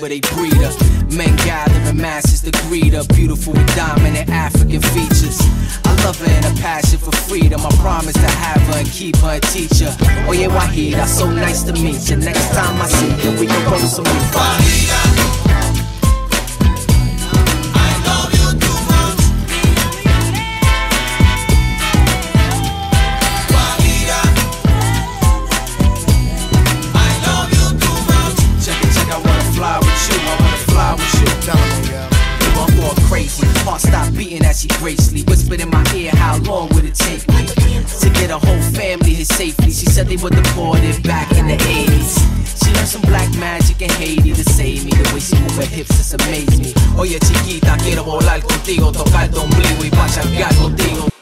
where they breed her. Men gather in masses to greet her, beautiful with dominant African features. I love her and a passion for freedom. I promise to have her and keep her and teach her. Oh yeah, Wahida, so nice to meet you. Next time I see you, we can roll some weed. Heart stopped beating as she gracefully whispered in my ear, how long would it take me to get a whole family here safely? She said they were deported back in the 80s. She learned some black magic in Haiti to save me. The way she move her hips just amazed me. Oye chiquita, quiero volar contigo, tocar tu ombligo y pachangar contigo.